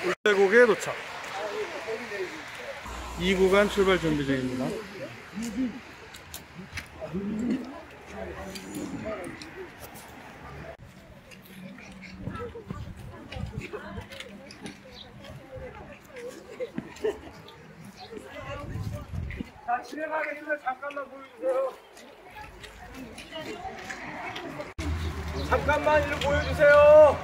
울대곡에 도착. 2구간 출발 준비 중입니다. 자, 진행하겠습니다. 잠깐만 보여주세요. 잠깐만 일로 보여주세요.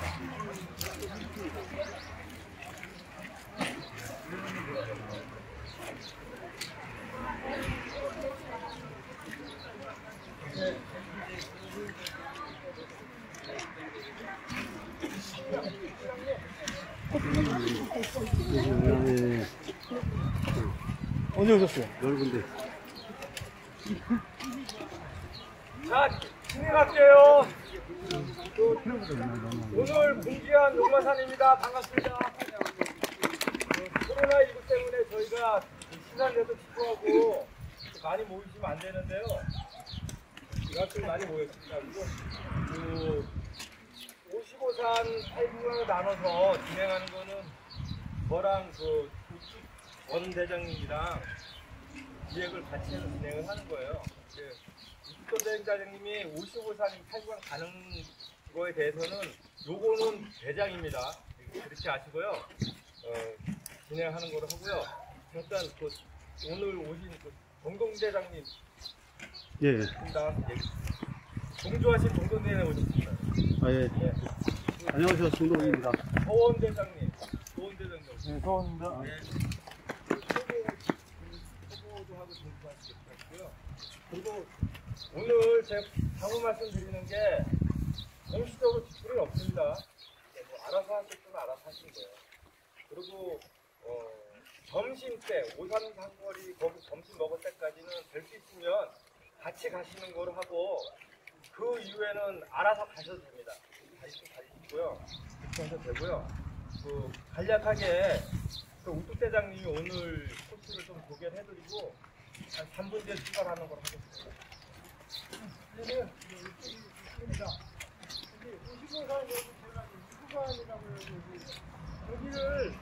언제 오셨어요? 여러분들. 자, 진행할게요. 오늘 공지한 용마산입니다. 반갑습니다. 코로나19 때문에 저희가 시간에도 집중하고 많이 모이시면 안 되는데요. 이만큼 많이 모였습니다. 그리고 55산 8구간을 나눠서 진행하는 거는 저랑 원 대장님이랑 기획을 같이 해서 진행을 하는 거예요. 육도 대행자장님이 55산 8구간 가는 거에 대해서는 요거는 대장입니다. 그렇게 아시고요. 진행하는 거로 하고요. 잠깐 오늘 오신 동동대장님 예. 동조하신 동동대장님 오셨습니다. 아, 예. 예. 안녕하세요. 중동입니다. 서원 대장님. 서원 대장님. 네, 서원입니다. 네. 초보도 하고 동조하시겠고요. 그리고 오늘 제가 당부 말씀드리는 게 공식적으로 지출은 없습니다. 뭐 알아서 하실 분은 알아서 하시는 거예요. 그리고 점심 때 오산 상거리 거기 점심 먹을 때까지는 될 수 있으면 같이 가시는 거로 하고 그 이후에는 알아서 가셔도 됩니다. 가시고요. 그렇게 하셔도 되고요. 간략하게 우뚝 대장님이 오늘 코스를 좀 소개를 해드리고 한 3분 뒤에 출발하는 걸 하겠습니다. 네, 있습니다. 여기 55산 제가 2구간이라고 해서 여기를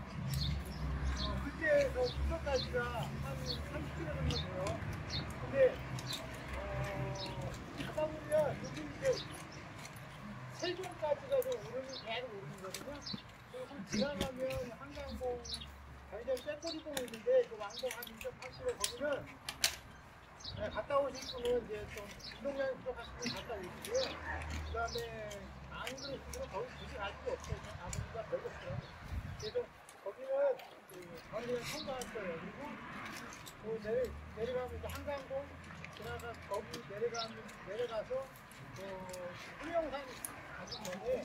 그때에서 부서까지가 한 30km 정도 돼요. 근데 가다 보면 여기 이제 세종까지가 좀 오르는 계속 오르거든요. 그리고 지나가면 한강봉 굉장히 쇠꼬리봉이 있는데 그 왕봉 한 2.8km 거기는 갔다 오실 분은 이제 좀 운동장 쪽 가시면 갔다 오시고요. 그 다음에 안 그러시면 거기 굳이 갈 필요 없어요. 아버지가 별거 없어요. 그래서 거기는 강릉을 통과할 거예요. 그리고 내려가면 이제 한강봉 지나가 거기 내려가서 후령산 가기 전에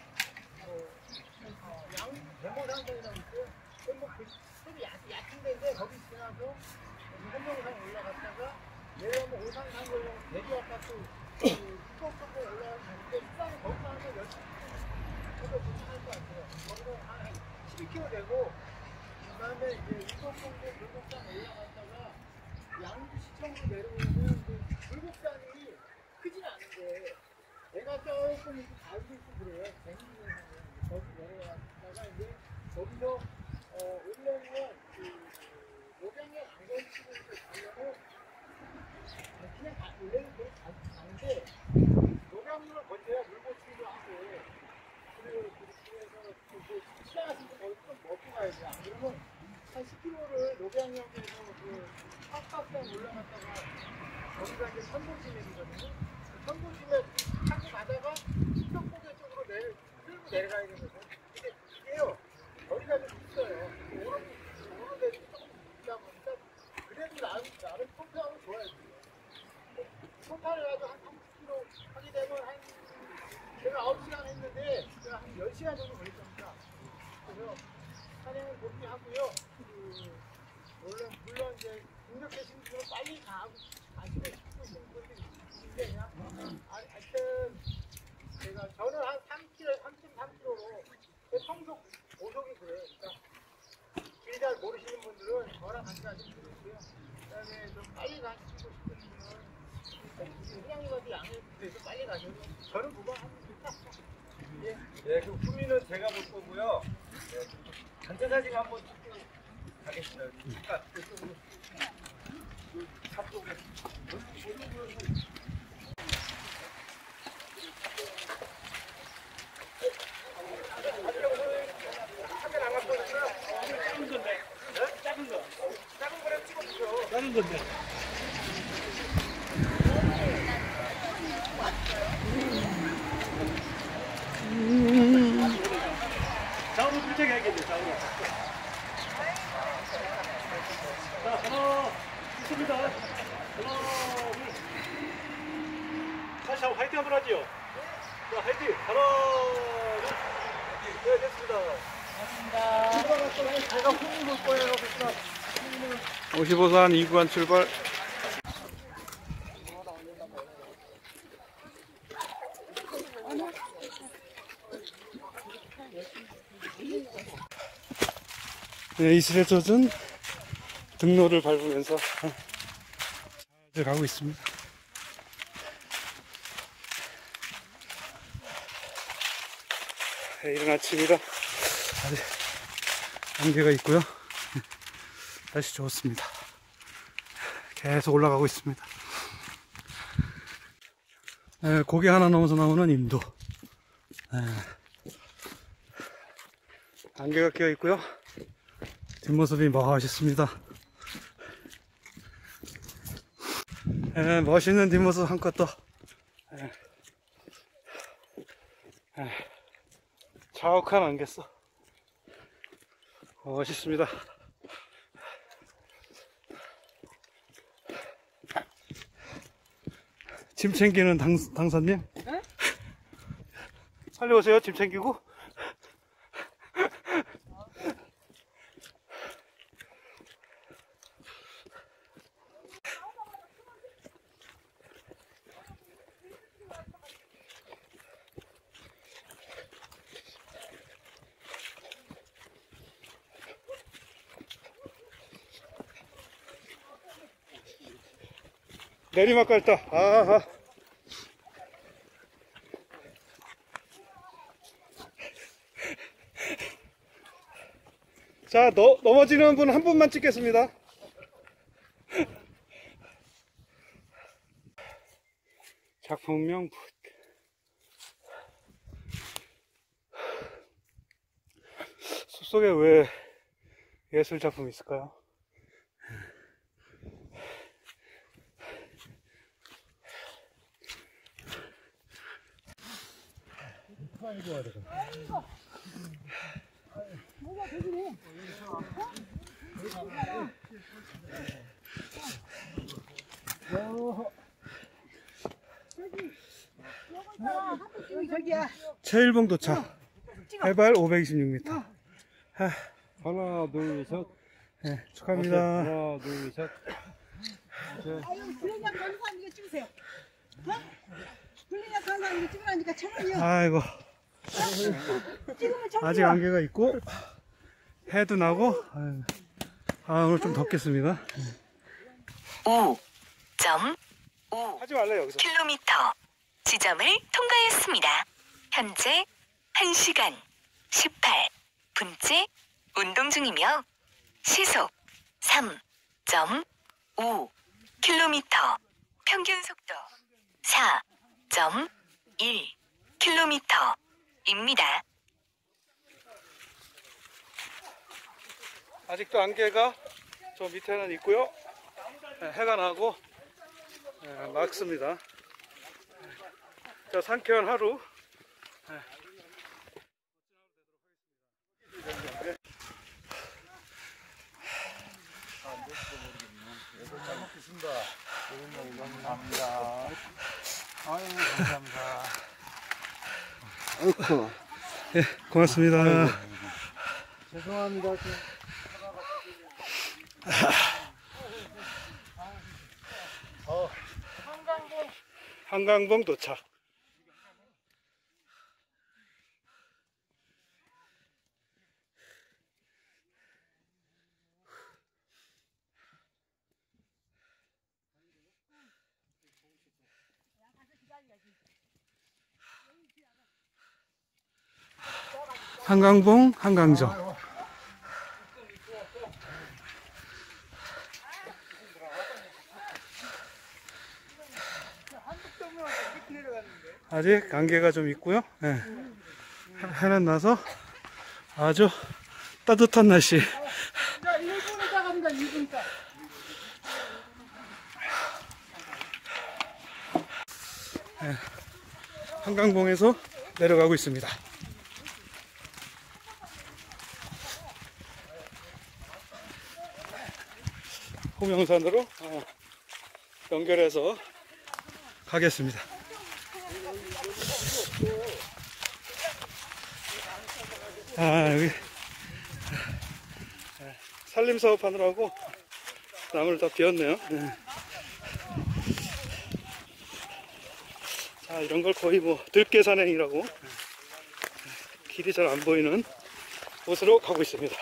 대모산성이라고 있어요. 좀 얕은 데인데 거기 지나서 한명산 올라갔다가 내려가면 오산산 걸로 대교 아파트 수도권으로 올라가는데 일단 거기서 한 10km 도착할 것 같아요. 거기서 한 12km 되고 그 다음에 이제 수도권으로 불곡산 올라갔다가 양주시청으로 내려오면 불곡산이 크진 않은데 내가 조금 이렇게 달고 있고 그래요. 재밌는 거기 내려갔다가 이제 거기서 원래는 노량역 안전치고 가려고 그냥 원래는 거기 가는데 노량역을 거쳐야 물고치기도 하고 그리고 그래서 시장하신 거 거기 좀 먹고 가야 돼요. 안 그러면 한 10km를 노량역에서 팍팍산 올라갔다가 거기가 이제 천도심이거든요. 천도심에 타고 가다가 수덕고개 쪽으로 끌고 내려가야 되거든요. 근데 이게요 거리가 좀 있어요. 오는 데도 조금 있다 보니까 그래도 나름 통타하면 좋아요. 통타를 가지고 한 30km 하게 되면 제가 9시간 했는데 제가 한 10시간 정도 걸릴 겁니다. 그래서 산행을 그렇게 하고요. 물론 이제 등록되신 분은 빨리 가시고 싶고 그것도 있는데 그냥 하여튼 저는 한 3.3km로 평소 고속이 그래요. 그러니까 길 잘 모르시는 분들은 저랑 같이 가시면 되겠고요. 그 다음에 좀 빨리 가시고 싶은 분은 회장님한테 양해해서 빨리 가셔도 저는 그거 합니다. 예, 그 후미는 제가 볼 거고요. 예, 단체 사진 한번 찍고 가겠습니다. 잠깐 이쪽으로. 앞쪽으로. 다른 건데. 좌우로 불짝해야겠네, 좌우로. 자, 하나, 있습니다. 하나, 둘. 다시 한번 화이팅 한번 하지요. 자, 화이팅. 하나, 둘. 네, 됐습니다. 제가 홍보 볼 거예요. 55산 2구간 출발. 네, 이슬에 젖은 등로를 밟으면서 잘 가고 있습니다. 네, 이른 아침이라 아직 안개가 있고요. 날씨 좋습니다. 계속 올라가고 있습니다. 네, 고개 하나 넘어서 나오는 인도. 네. 안개가 끼어 있고요. 뒷모습이 멋있습니다. 네, 멋있는 뒷모습 한껏 더. 네. 네. 자욱한 안개서 멋있습니다. 짐 챙기는 당사님? 네? 빨리 오세요. 짐 챙기고. 내리막 갈다. 아하. 자, 넘어지는 분 한 분만 찍겠습니다. 작품명 숲속에 왜 예술 작품이 있을까요? 저기야. 최일봉 도착. 해발 526m. 하나, 둘, 셋. 네, 축하합니다. 하나, 둘, 셋. 아유, 블랙약 강사님 이거 찍으세요. 어? 블랙약 강사님 이거 찍으라니까 천원이요. 아이고, 찍으면 천원이요. 아직 안개가 있고 해도 나고. 아이고. 아, 오늘 좀 덥겠습니다. 5.5 하지 말래 여기서. 킬로미터 지점을 통과했습니다. 현재 1시간 18분째 운동 중이며 시속 3.5 킬로미터, 평균 속도 4.1 킬로미터입니다. 아직도 안개가 저 밑에는 있고요. 네, 해가 나고 맑습니다. 자, 상쾌한 하루. 감사합니다. 아유, 감사합니다. 예, 고맙습니다. 죄송합니다. 한강봉 도착. 한강봉 한강정. 아직 안개가 좀 있고요. 예. 해는 나서 아주 따뜻한 날씨. 자, 1분 있다 갑니다. 1분 있다. 예. 한강봉에서 내려가고 있습니다. 호명산으로 연결해서 가겠습니다. 여기 산림 사업하느라고 나무를 다 비웠네요. 자, 이런 걸 거의 뭐 들깨산행이라고 길이 잘 안 보이는 곳으로 가고 있습니다.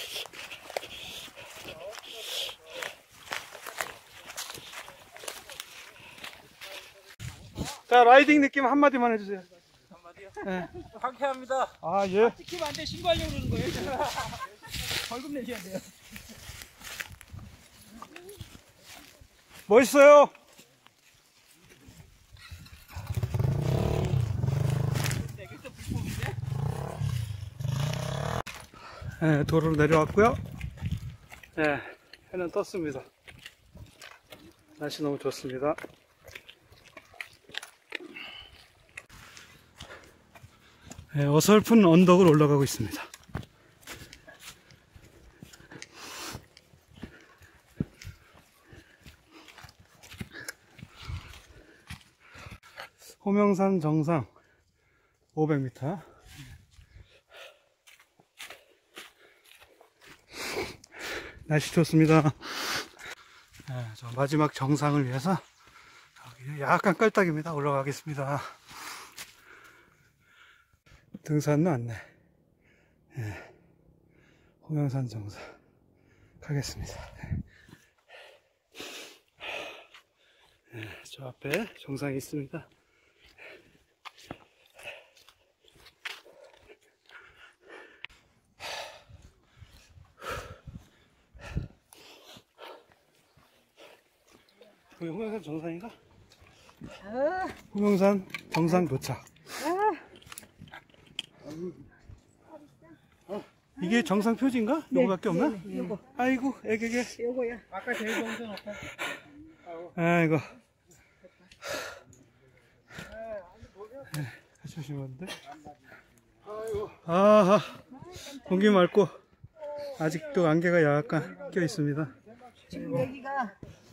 자, 라이딩 느낌 한마디만 해주세요. 한마디요? 네. 상쾌합니다. 아, 예. 찍히면 안 돼. 신고하려고 그러는 거예요. 벌금 내셔야 돼요. 멋있어요. 네, 도로로 내려왔고요. 네, 해는 떴습니다. 날씨 너무 좋습니다. 네, 어설픈 언덕을 올라가고 있습니다. 호명산 정상 500m. 날씨 좋습니다. 네, 저 마지막 정상을 위해서 여기 약간 깔딱입니다. 올라가겠습니다. 등산 안내. 네, 호명산 정상 가겠습니다. 네, 저 앞에 정상이 있습니다. 여기 호명산 정상인가? 호명산 정상 도착. 이게 정상 표지인가? 요거밖에 없나? 요거. 아이고, 애기게. 요거야. 아까 제일 좋은 데 놓고. 아이고. 조심한데. 아하, 공기 맑고 아직도 안개가 약간 껴 있습니다. 지금 여기가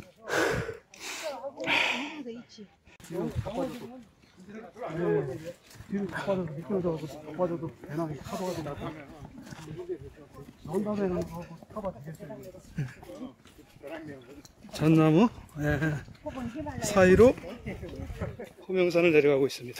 뒤로 다 빠져도 미끄러져서 더 빠져도 배낭 파도가 나서 나온 다음에는 타봐 되겠어요. 전나무 사이로 호명산을 내려가고 있습니다.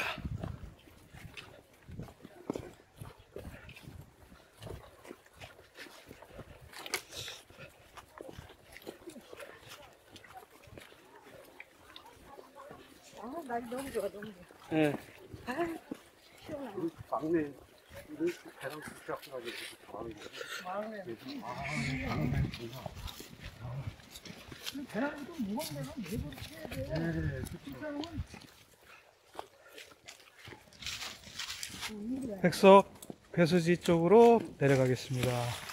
날이 너무 좋아, 너무 좋아. 네. 시원하네. 막내 배낭 잡혀가지고 배낭이 좀 무겁네요. 내버려 쳐야 돼. 백석 배수지 쪽으로 내려가겠습니다.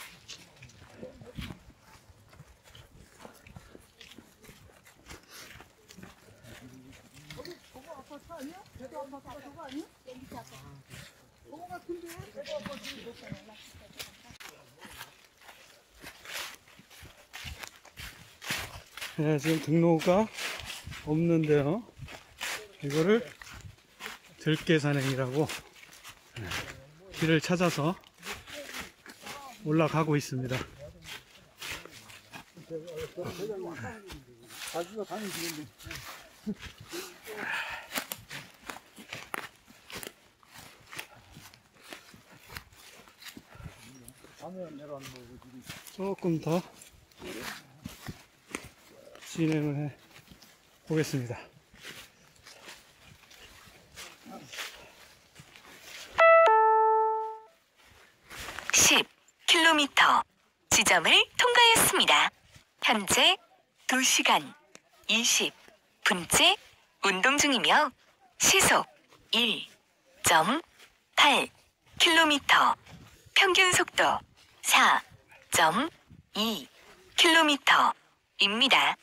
네, 지금 등로가 없는데요. 이거를 들깨산행이라고 길을 찾아서 올라가고 있습니다. 조금 더 진행을 해 보겠습니다. km 지점을 통과했습니다. 현재 2시간 20분째 운동 중이며 시속 1.8km, 평균 속도 4.2km입니다.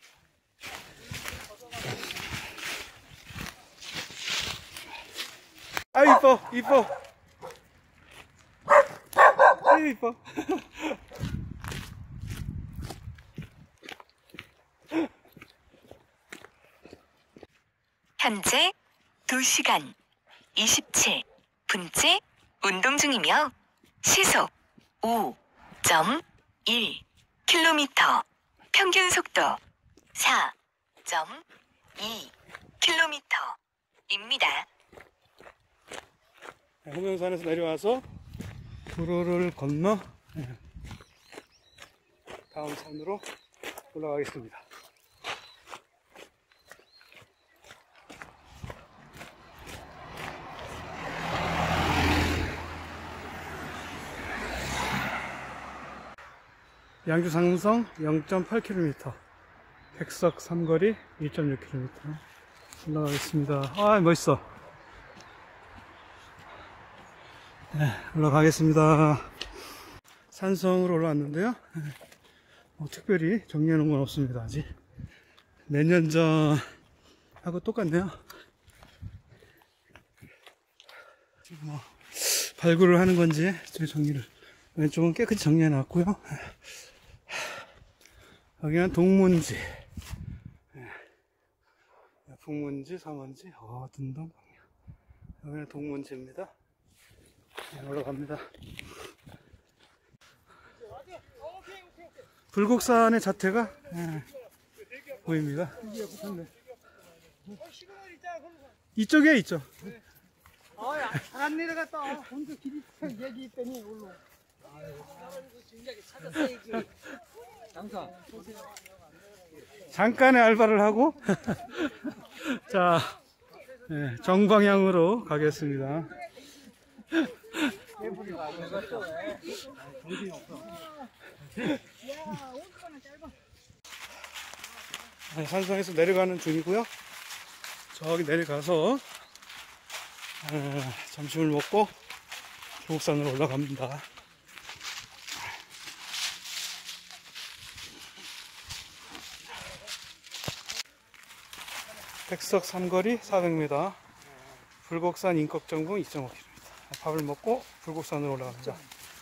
아, 이뻐, 이뻐. 아유, 이뻐. 현재 2시간 27분째 운동 중이며 시속 5.1km, 평균 속도 4.2km입니다. 호명산에서 내려와서 도로를 건너 다음 산으로 올라가겠습니다. 양주 상성 0.8km, 백석 삼거리 1.6km 올라가겠습니다. 아, 멋있어. 네, 올라가겠습니다. 산성으로 올라왔는데요. 특별히 정리해 놓은 건 없습니다. 아직 몇 년 전하고 똑같네요. 지금 뭐 발굴을 하는 건지 정리를, 왼쪽은 깨끗이 정리해 놨고요. 여기는 동문지, 북문지, 서문지, 등등. 여기는 동문지입니다. 네, 올라갑니다. 불곡산의 자태가 보입니다. 이쪽에 있죠. 안 내려갔다. 혼자 길이 얘기 있더니 올라. 잠깐의 알바를 하고 자, 네, 정방향으로 가겠습니다. 산성에서 내려가는 중이고요. 저기 내려가서 점심을 먹고 불곡산으로 올라갑니다. 백석 삼거리 400m, 불곡산 인걱정봉 2.5km. 밥을 먹고 불곡산으로 올라갑니다.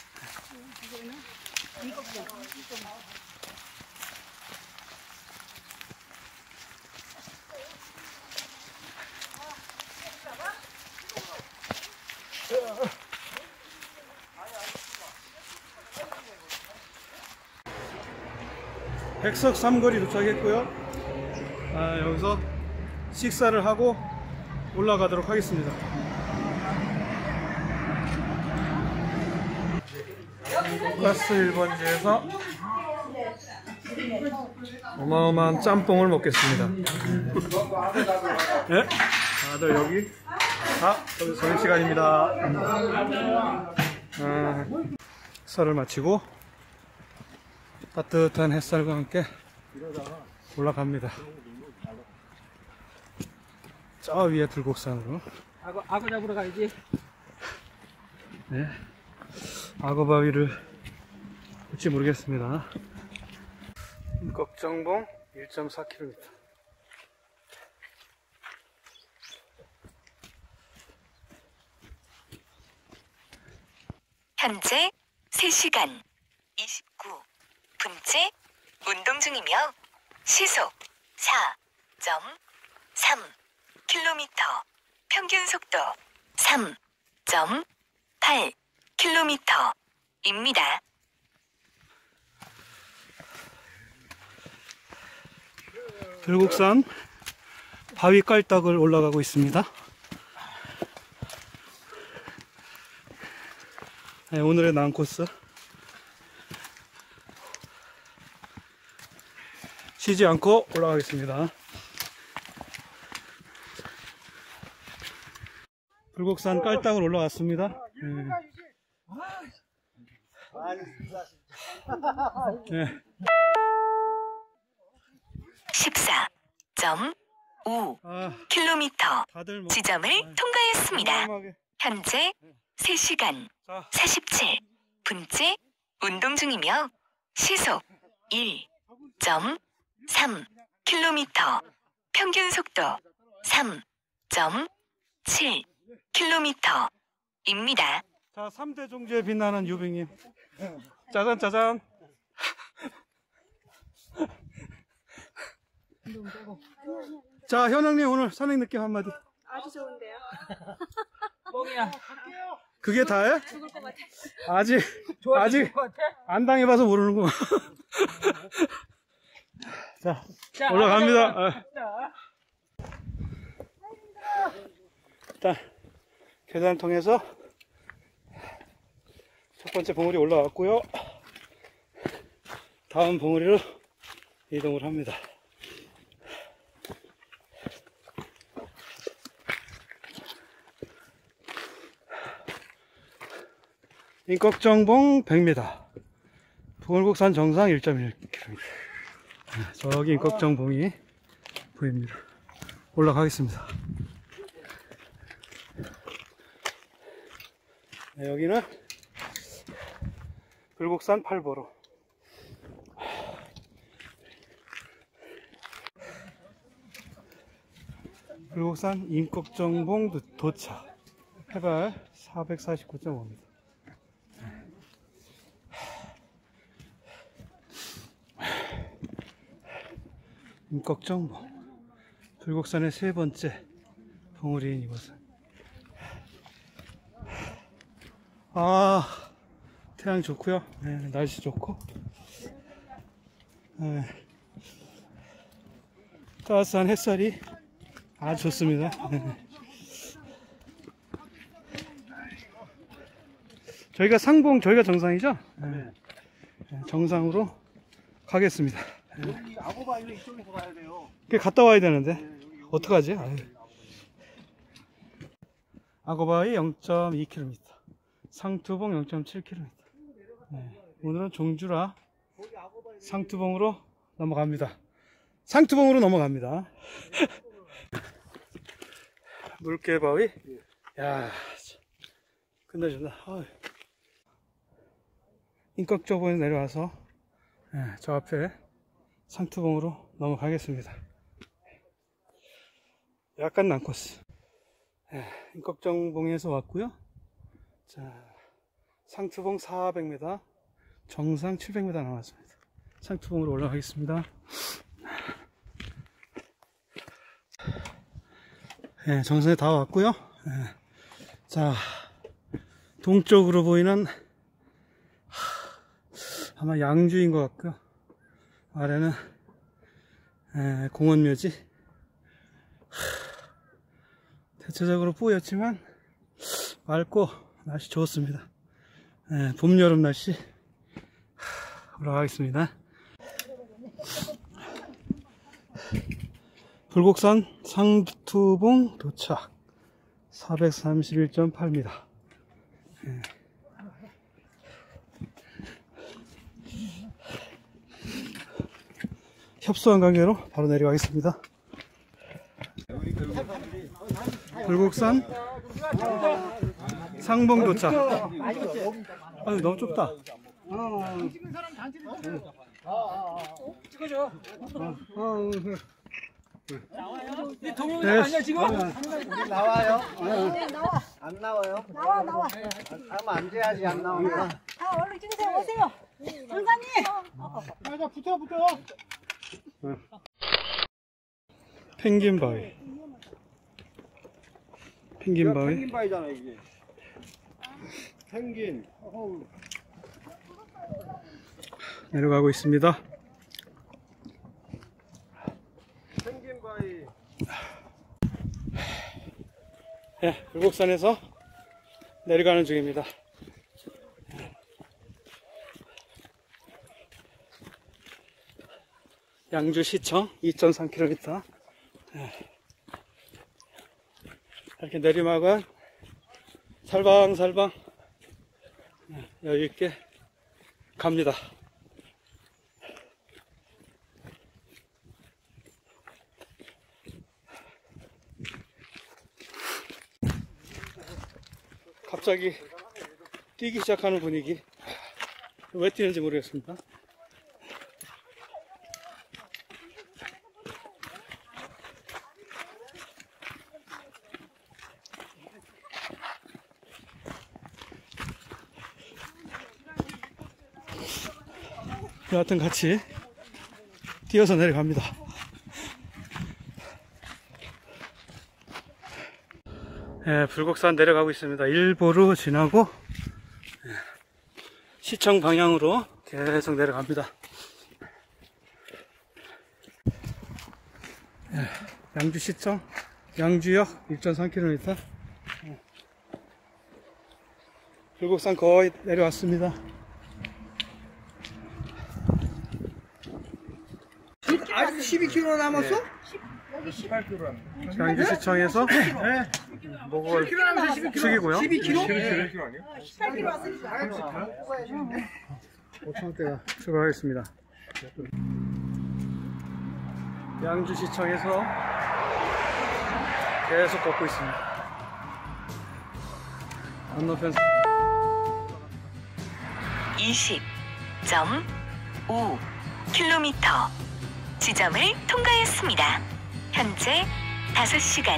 백석 삼거리 도착했고요. 여기서 식사를 하고 올라가도록 하겠습니다. 가스 1번지에서 어마어마한 짬뽕을 먹겠습니다. 네? 다들 여기 점심시간입니다. 식사를 마치고 따뜻한 햇살과 함께 올라갑니다. 저 위에 불곡산으로. 악어 잡으러 가야지. 네. 악어 바위를 볼지 모르겠습니다. 인걱정봉 1.4km. 현재 3시간 29분째 운동 중이며 시속 4.3km, 평균 속도 3.8km입니다. 불곡산 바위 깔딱을 올라가고 있습니다. 네, 오늘의 난코스. 쉬지 않고 올라가겠습니다. 불곡산 깔딱을 올라왔습니다. 네. 14.5 5km 다들 뭐 지점을 통과했습니다. 건강하게. 현재 3시간 자, 47분째 운동 중이며 시속 1.3km, 평균 속도 3.7km입니다. 자, 3대 종주에 빛나는 유빙님. 짜잔, 짜잔. 자, 현영님 오늘 산행 느낌 한마디. 아주 좋은데요. 그게 다예요? 죽을 것 같아. 아직 안 당해봐서 모르는구만. 자, 올라갑니다. 아. 일단 계단 통해서 첫 번째 봉우리 올라왔고요. 다음 봉우리로 이동을 합니다. 인걱정봉 100m, 동월곡산 정상 1.1km. 저기 인걱정봉이 보입니다. 올라가겠습니다. 네, 여기는 불곡산 8보로. 불곡산 인걱정봉 도착. 해발 449.5m. 인걱정봉, 불곡산의 세 번째 봉우리인 이곳은. 아, 태양 좋고요. 네, 날씨 좋고. 네, 따스한 햇살이 아주 좋습니다. 네. 저희가 상봉, 저희가 정상이죠? 네. 네, 정상으로 가겠습니다. 여기 아고바위로 이쪽에서 가야 돼요. 갔다 와야 되는데 어떡하지? 아유. 아고바위 0.2km, 상투봉 0.7km. 네, 오늘은 종주라 상투봉으로 넘어갑니다. 상투봉으로 넘어갑니다. 물개바위. 야, 끝내준다. 인걱정봉에 내려와서 저 앞에 상투봉으로 넘어가겠습니다. 약간 난코스. 인걱정봉에서 왔고요. 자, 상투봉 400m, 정상 700m 남았습니다. 상투봉으로 올라가겠습니다. 네, 정상에 다 왔고요. 자, 동쪽으로 보이는 아마 양주인 것 같고요. 아래는 공원묘지. 대체적으로 뿌였지만 맑고 날씨 좋습니다. 봄, 여름 날씨. 올라가겠습니다. 불곡산 상투봉 도착. 431.8m. 협소한 관계로 바로 내려가겠습니다. 불곡산 상봉 도착. 아유, 너무 좁다. 찍어줘. 네. 동영상 아니야 지금? 나와요? 네, 나와. 안 나와요? 나와. 하면 안 돼야지 안 나오면. 얼른 찍으세요. 오세요. 선사님. 자 붙어. 펭귄바위. 펭귄바위. 펭귄바위잖아 이게. 펭귄. 내려가고 있습니다. 펭귄바위. 네, 불곡산에서 내려가는 중입니다. 양주시청 2.3km. 이렇게 내리막은 살방살방 여유있게 갑니다. 갑자기 뛰기 시작하는 분위기. 왜 뛰는지 모르겠습니다. 여하튼 같이 뛰어서 내려갑니다. 예, 불곡산 내려가고 있습니다. 일보로 지나고 시청 방향으로 계속 내려갑니다. 예, 양주시청, 양주역 1.3km. 불곡산 거의 내려왔습니다. 아직 12km 남았어? 양주시청에서 목을 축이고요. 12km? 18km 왔으니까. 5,000원대가 추가하겠습니다. 양주시청에서 계속 걷고 있습니다. 건너편 20.5km 지점을 통과했습니다. 현재 5시간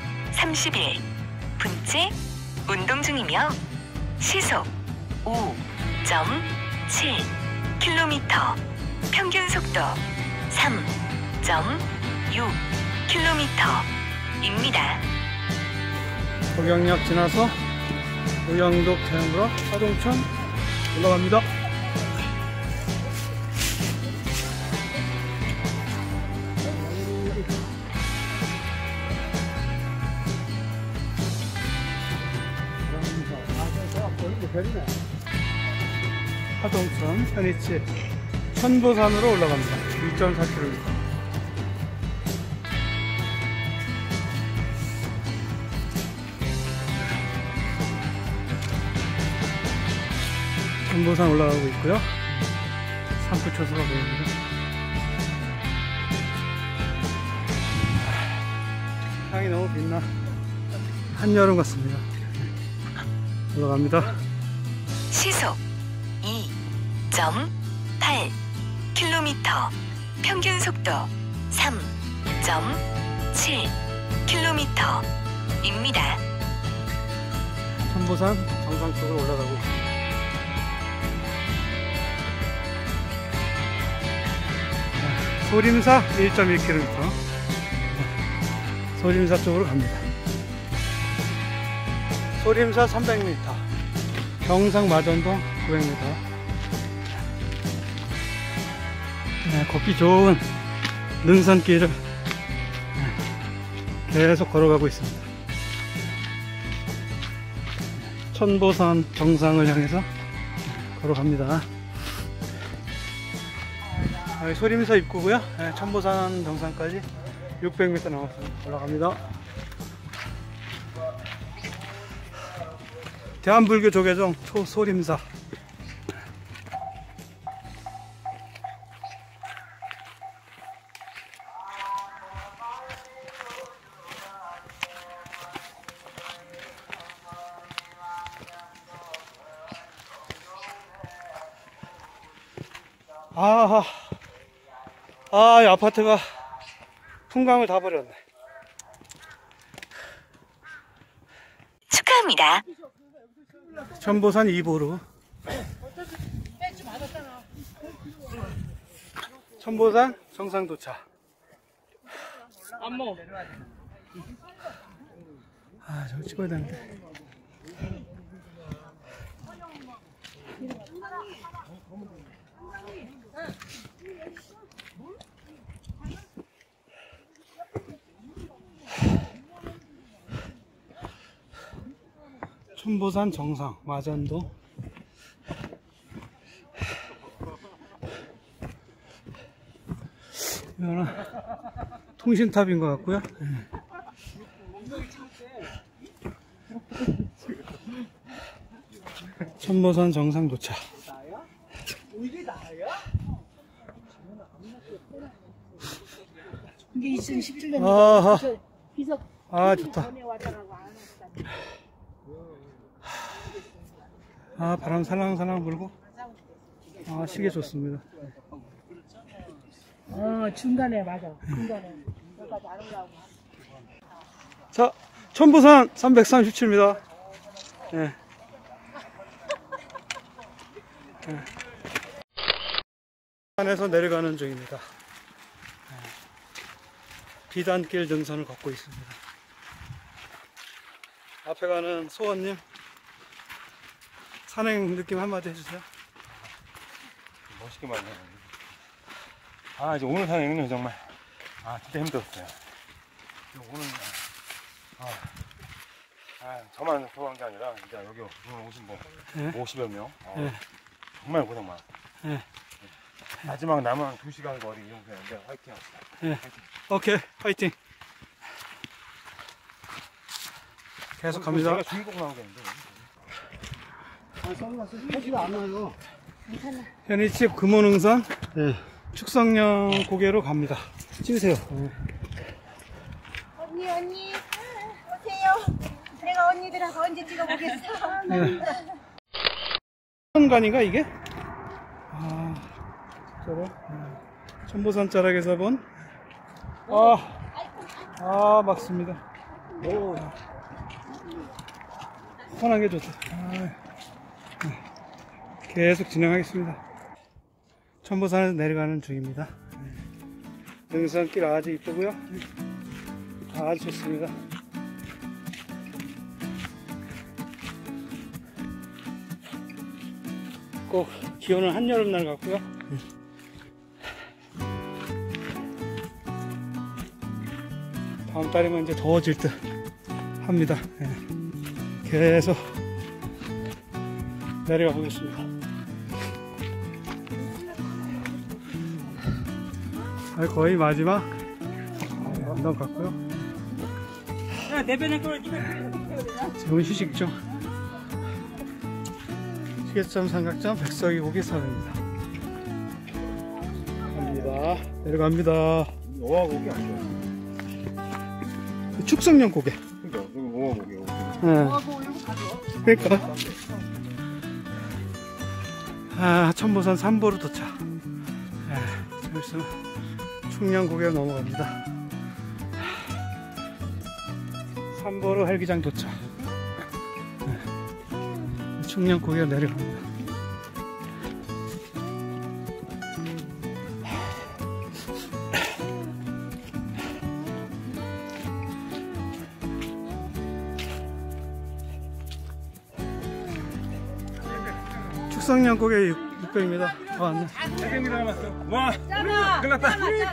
31분째 운동 중이며 시속 5.7km, 평균 속도 3.6km입니다. 독양역 지나서 우영독 태양부락 하동천 올라갑니다. 하동천 편의치 천보산으로 올라갑니다. 2.4km. 천보산 올라가고 있고요. 산불초소가 보입니다. 향이 너무 빛나 한여름 같습니다. 올라갑니다. 시속 2.8km, 평균 속도 3.7km입니다. 천보산 정상 쪽으로 올라가고 있습니다. 소림사 1.1km, 소림사 쪽으로 갑니다. 소림사 300m, 경상 마전동 900m. 걷기 좋은 능선길을 계속 걸어가고 있습니다. 천보산 정상을 향해서 걸어갑니다. 소림사 입구고요. 천보산 정상까지 600m 남았습니다. 올라갑니다. 대한불교 조계종 초소림사. 이 아파트가 풍광을 다 버렸네. 축하합니다. 천보산 2보로 천보산 정상 도착. 저거 찍어야 되는데. 천보산 정상 마전도. 이거는 통신탑인 것 같고요. 천보산 정상 도착. 이게 2017년 아하. 비석 좋다. 전에 왔다라고 안 왔다. 아, 바람 살랑살랑 불고. 아, 시계 좋습니다. 중간에 맞아. 중간에. 여기까지 안 올라오고. 자, 천부산 337입니다. 예. 산에서 내려가는 중입니다. 비단길 등선을 걷고 있습니다. 앞에 가는 소원님, 산행 느낌 한마디 해주세요. 멋있게 말해. 아, 이제 오늘 산행은요, 정말. 아, 진짜 힘들었어요. 오늘, 저만 소한 게 아니라, 이제 여기 오늘 오신 분, 네. 50여 명. 네. 정말 고생 많았어요. 네. 마지막 남은 2시간 거리 이용되는데, 화이팅 합시다. 네. 오케이, 화이팅. 계속 갑니다. 제가 주인공 나오겠는데. 선글라스 펴지가 않아요. 현이집 금호능선 축성령 고개로 갑니다. 찍으세요. 언니, 오세요. 내가 언니들하고 언제 찍어보겠어. 천간인가 이게? 아, 저거 천보산 자락에서 본 막습니다. 오, 편하게 좋다. 계속 진행하겠습니다. 천보산에서 내려가는 중입니다. 등산길 아주 이쁘고요. 아주 좋습니다. 꼭 기온은 한여름날 같고요. 다음 달이면 이제 더워질 듯 합니다. 계속 내려가 보겠습니다. 거의 마지막 언덕 같고요. 지금 휴식 중. 시계점 삼각점 백석이 고기선입니다. 갑니다. 내려갑니다. 오화 고기 아니죠? 축성령 고개. 그러니까, 여기 오화 고기요. 그러니까. 천보산 3보로 도착. 좀 있으면 충령 고개로 넘어갑니다. 3보로 헬기장 도착. 충령 고개로 내려갑니다. 축성령 고개 600입니다. 왔네. 100m 남았어. 와! 끝났다.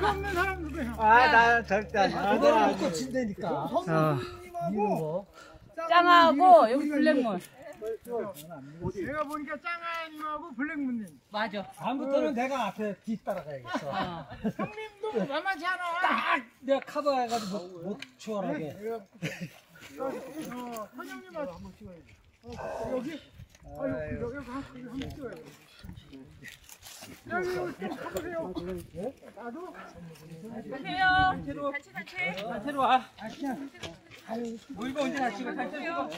나 절대 안 돼. 그대로 놓고 진다니까. 자, 짱하고 여기 블랙물. 내가 보니까 짱아님하고 블랙문님. 맞아. 다음부터는 내가 앞에 뒤따라가야겠어. 형님도 만만치 않아. 딱 내가 커버해가지고 못 추월하게. 현영님하고 한번 찍어야지. 여기? 여기 한번 찍어야지. 여기 좀 가보세요. 나도? 가세요. 같이 와. 뭐 이거 언제 다시 찍어? 여기 내려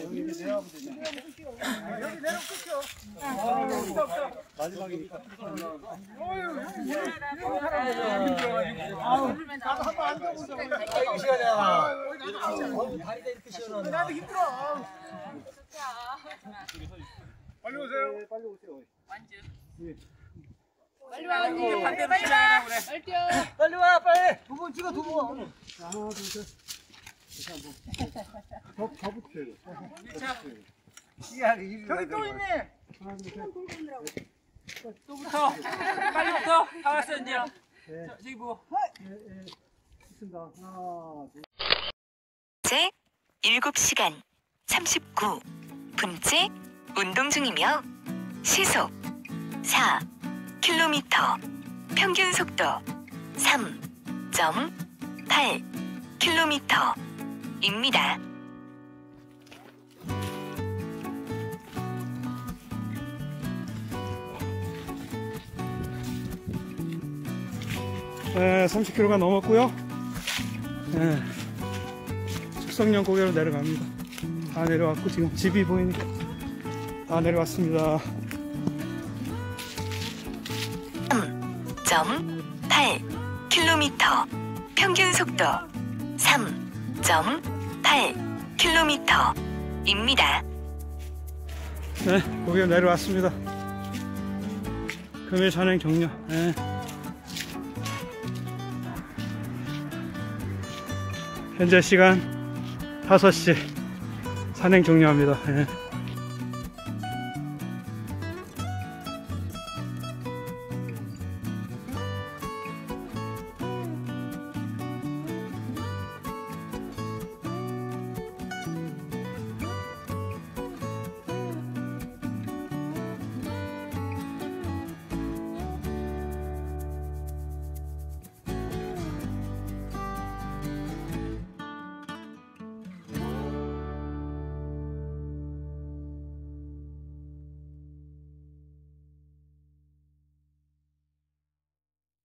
끝이요. 마지막이니까. 나도 한번 앉아보자. 이 시간이야. 다리가 이렇게 시원하네. 나도 힘들어. 빨리 오세요. 빨리 오세요. 빨리 와 언니. 반대로 시작하라 그래. 빨리 뛰어. 빨리 와, 빨리. 두 번 찍어, 두 번. 하나, 둘, 셋. 저부터요. 저기 또 있네. 하나, 둘, 셋. 또부터. 빨리부터. 다 왔어 이제. 저기 뭐. 있습니다. 하나, 둘. 현재 7시간 39분째 운동 중이며 시속 4km, 평균 속도 3.8km입니다. 네, 30km가 넘었고요. 네, 축성령 고개로 내려갑니다. 다 내려왔고 지금 집이 보이니까 다 내려왔습니다. 3.8km. 평균 속도 3.8km입니다. 네, 거기에 내려왔습니다. 금일 산행 종료. 네. 현재 시간 5시 산행 종료합니다. 네.